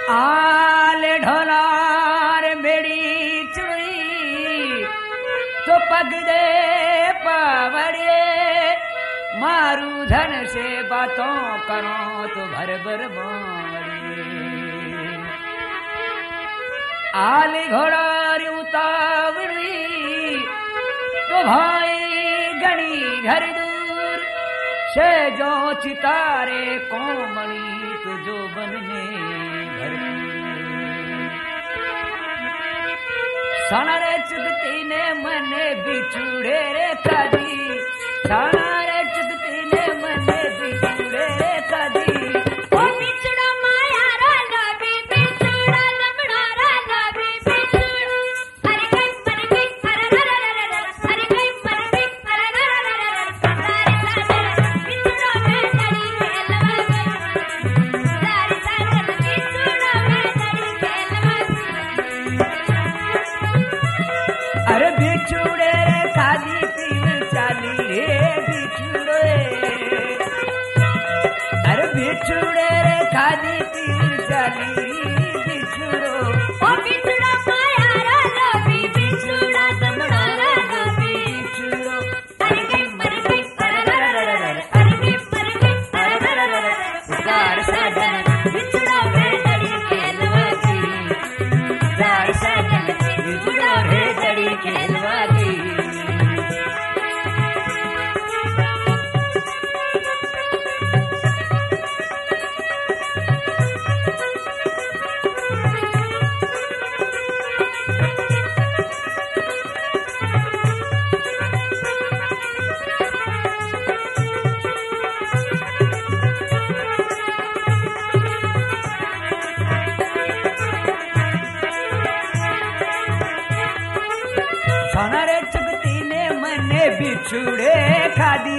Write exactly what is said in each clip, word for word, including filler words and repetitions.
आल ढोलार बेड़ी चुड़ी तो पग दे पावड़े मारू धन से बातों करो तो भर भर बावड़े आल घोड़ार उतावड़ी तो भाई गणी घर दूर से जो चितारे कोमणी तो जो बनने सानारे चुगती ने मने बिछुड़े रे कादी सानारे चुगती ने मने बिछुड़े रे कादी ओ बिछड़ा माया रा नबी बिछड़ा लमड़ा रा नबी बिछड़ा अरे गई मर गई अरे रा रा रा रा अरे गई मर गई अरे रा रा रा रा सारे सारे बिछड़ा में डरी खेलवा गई सारे सारे बिछड़ा में डरी खेलवा अरे बिछुड़े रे खादी पीर चाली रे बिछुड़े अरे बिछुड़े रे खादी पीर चाली बिछुड़ो ओ बिछड़ा माया रा नबी बिछड़ा लमड़ा रा नबी बिछुड़ो अरे गई मर गई अरे रा रा रा रा अरे गई मर गई अरे रा रा रा रा पुकार साजन बिछड़ा में डरी खेलवा गई पुकार साजन बिछड़ा में डरी खेलवा गई सानारे चुगती ने मने बिछुड़े खादी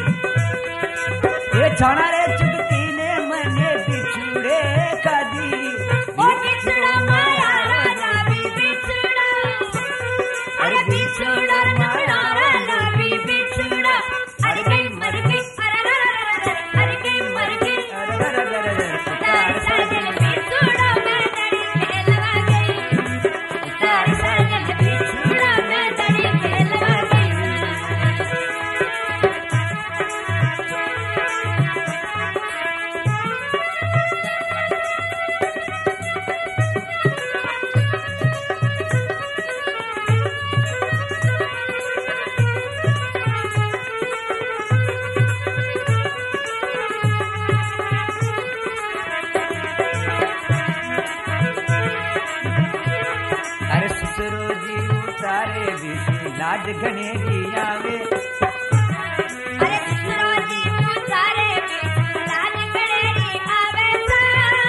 ये सानारे चुगती ने मने बिछुड़े खादी ओ बिछड़ा माया रा नबी बिछड़ा अरे बिछड़ा लमड़ा रा नबी बिछड़ा अरे गई मर गई अरे रा रा रा रा अरे गई मर गई पुकार साजन बिछड़ा में डरी खेलवा गई पुकार साजन बिछड़ा में डरी खेलवा गई अरे ससुरो जी उतारे विष्णु लाज घनेरी आवे अरे ससुरो जी उतारे बिछड़ा लाज गड़ेरी आवे सा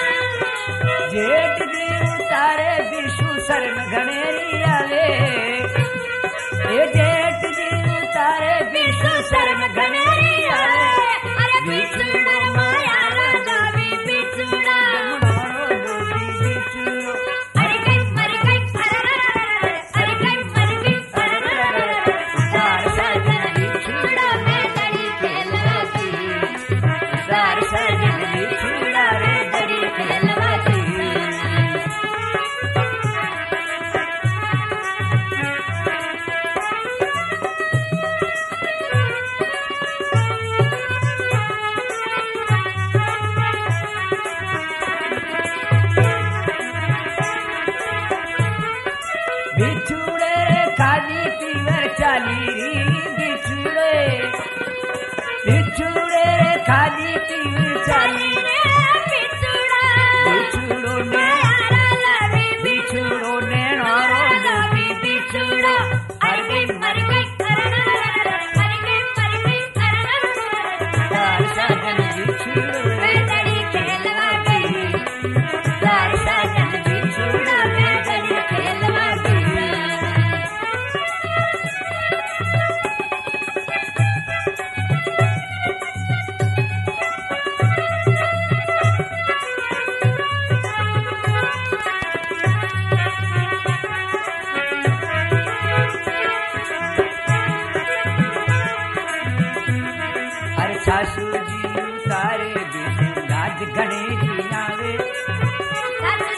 जेठ जी उतारे विष्णु शरण घनेरी आवे ये जेठ जी उतारे विष्णु शरण घनेरी आवे अरे बिछड़ा माया रा नबी बिछड़ा मारो लोगी बिछुड़ो अरे गई मर गई अरे रा रा रा अरे गई मर गई अरे रा रा रा पुकार साजन बिछड़ा में डरी खेलवा गई पुकार साजन बिछड़ा रे डरी खेलवा गई बिछुड़े रे खादी पीवर चाली बिछुड़े बिछुड़े रे खादी पीवर चाली बिछड़ा बिछुड़ो ने माया रा नबी बिछुड़ो ने नारो नबी बिछड़ा अरे गई मर गई अरे रा रा रा अरे गई मर गई अरे रा रा रा दार साजन बिछुड़ो मैं डरी खेलवा गई पुकार साजन बिछड़ा मैं डरी खेलवा गई सासू जी उतारे विष्णु लाज घनेरी आवे सासू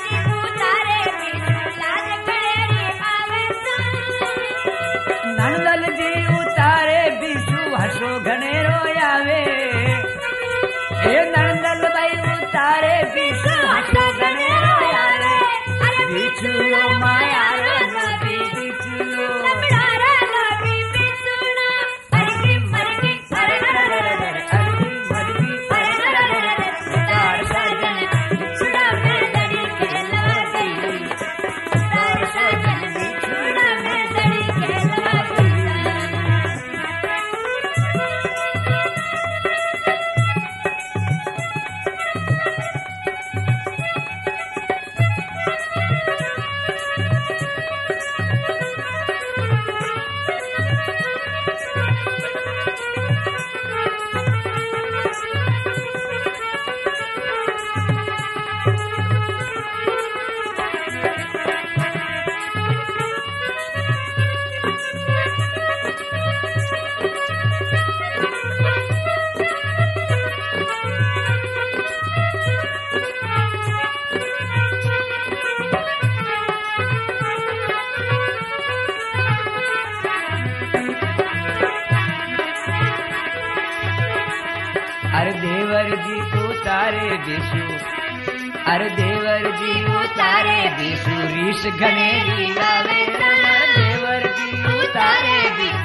अरे देवर जी उतारे दिशु, अरे देवर जी उतारे दिशु रीश घनेरी आवे, देवर जी उतारे दिशु